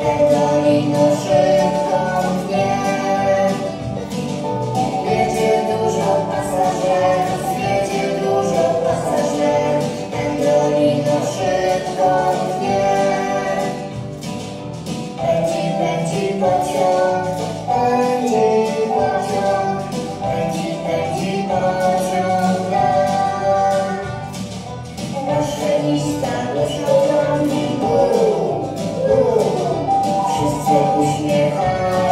Pendolino szybko pnie. Jedzie dużo pasażerów, jedzie dużo pasażerów. Pendolino szybko pnie. Pędzi, pędzi pociąg, pędzi pociąg, pędzi, pędzi pociąg nam. Maszynistka głośno trąbi, wszyscy uśmiechają.